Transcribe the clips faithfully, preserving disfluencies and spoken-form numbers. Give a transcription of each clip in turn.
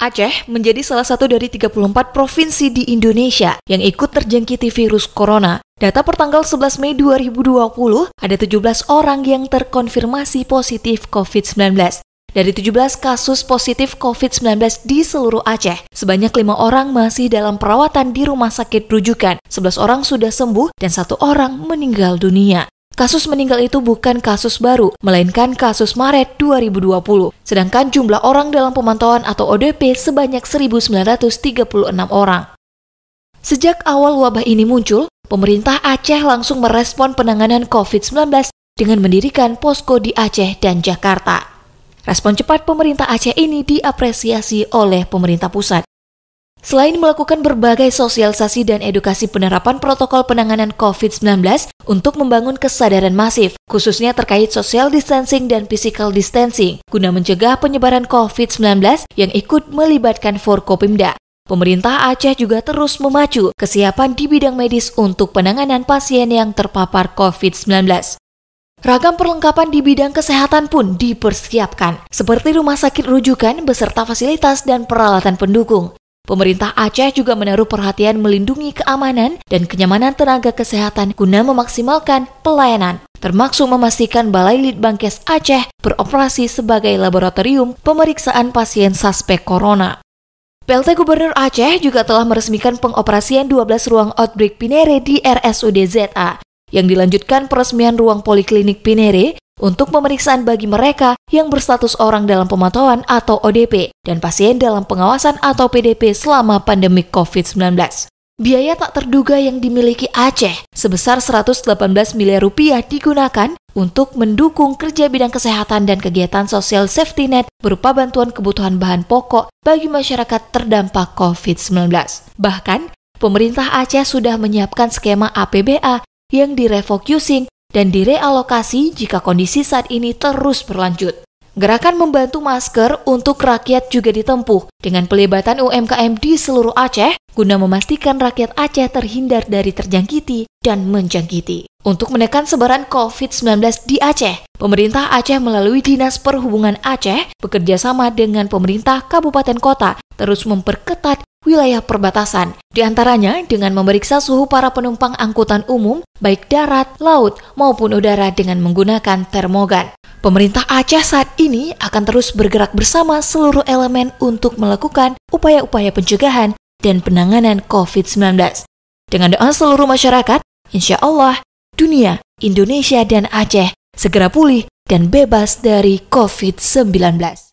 Aceh menjadi salah satu dari tiga puluh empat provinsi di Indonesia yang ikut terjangkiti virus corona. Data pertanggal sebelas Mei dua ribu dua puluh, ada tujuh belas orang yang terkonfirmasi positif covid sembilan belas. Dari tujuh belas kasus positif covid sembilan belas di seluruh Aceh, sebanyak lima orang masih dalam perawatan di rumah sakit rujukan, sebelas orang sudah sembuh, dan satu orang meninggal dunia. Kasus meninggal itu bukan kasus baru, melainkan kasus Maret dua ribu dua puluh. Sedangkan jumlah orang dalam pemantauan atau O D P sebanyak seribu sembilan ratus tiga puluh enam orang. Sejak awal wabah ini muncul, pemerintah Aceh langsung merespon penanganan covid sembilan belas dengan mendirikan posko di Aceh dan Jakarta. Respon cepat pemerintah Aceh ini diapresiasi oleh pemerintah pusat. Selain melakukan berbagai sosialisasi dan edukasi penerapan protokol penanganan covid sembilan belas untuk membangun kesadaran masif, khususnya terkait social distancing dan physical distancing, guna mencegah penyebaran covid sembilan belas yang ikut melibatkan Forkopimda. Pemerintah Aceh juga terus memacu kesiapan di bidang medis untuk penanganan pasien yang terpapar covid sembilan belas. Ragam perlengkapan di bidang kesehatan pun dipersiapkan, seperti rumah sakit rujukan beserta fasilitas dan peralatan pendukung. Pemerintah Aceh juga menaruh perhatian melindungi keamanan dan kenyamanan tenaga kesehatan guna memaksimalkan pelayanan, termasuk memastikan Balai Litbangkes Aceh beroperasi sebagai laboratorium pemeriksaan pasien suspek corona. P L T Gubernur Aceh juga telah meresmikan pengoperasian dua belas ruang outbreak Pinere di R S U D Z A, yang dilanjutkan peresmian ruang poliklinik Pinere untuk pemeriksaan bagi mereka yang berstatus orang dalam pemantauan atau O D P dan pasien dalam pengawasan atau P D P selama pandemi covid sembilan belas. Biaya tak terduga yang dimiliki Aceh sebesar seratus delapan belas miliar rupiah digunakan untuk mendukung kerja bidang kesehatan dan kegiatan sosial safety net berupa bantuan kebutuhan bahan pokok bagi masyarakat terdampak covid sembilan belas. Bahkan, pemerintah Aceh sudah menyiapkan skema A P B A yang direfocusing dan direalokasi jika kondisi saat ini terus berlanjut. Gerakan membantu masker untuk rakyat juga ditempuh dengan pelibatan U M K M di seluruh Aceh guna memastikan rakyat Aceh terhindar dari terjangkiti dan menjangkiti. Untuk menekan sebaran covid sembilan belas di Aceh, pemerintah Aceh melalui Dinas Perhubungan Aceh bekerjasama dengan pemerintah kabupaten kota terus memperketat wilayah perbatasan, diantaranya dengan memeriksa suhu para penumpang angkutan umum, baik darat, laut, maupun udara dengan menggunakan termogan. Pemerintah Aceh saat ini akan terus bergerak bersama seluruh elemen untuk melakukan upaya-upaya pencegahan dan penanganan covid sembilan belas. Dengan doa seluruh masyarakat, insya Allah, dunia, Indonesia, dan Aceh segera pulih dan bebas dari covid sembilan belas.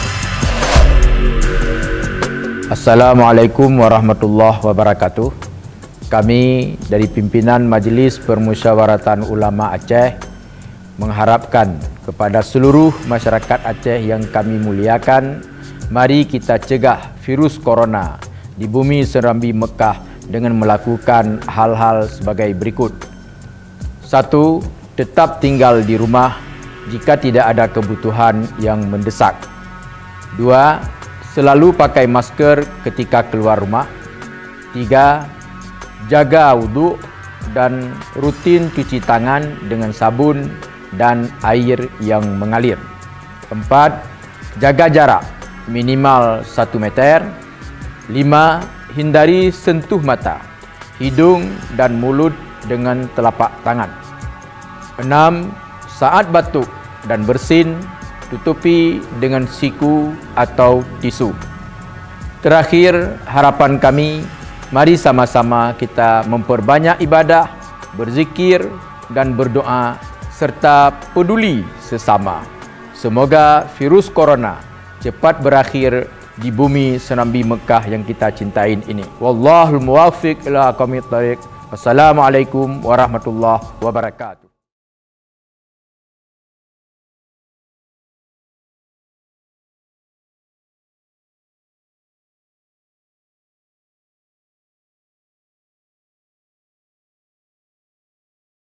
Assalamualaikum warahmatullahi wabarakatuh. Kami dari pimpinan Majelis Permusyawaratan Ulama Aceh mengharapkan kepada seluruh masyarakat Aceh yang kami muliakan, mari kita cegah virus corona di bumi serambi Mekah dengan melakukan hal-hal sebagai berikut. Satu, tetap tinggal di rumah jika tidak ada kebutuhan yang mendesak. Dua, selalu pakai masker ketika keluar rumah. Tiga, jaga wudhu dan rutin cuci tangan dengan sabun dan air yang mengalir. Empat, jaga jarak minimal satu meter. Lima, hindari sentuh mata, hidung dan mulut dengan telapak tangan. Enam, saat batuk dan bersin, tutupi dengan siku atau tisu. Terakhir, harapan kami, mari sama-sama kita memperbanyak ibadah, berzikir dan berdoa serta peduli sesama. Semoga virus corona cepat berakhir di bumi serambi Mekah yang kita cintain ini. Wallahul muwaffiq ila aqwamit thariq. Wassalamualaikum warahmatullahi wabarakatuh.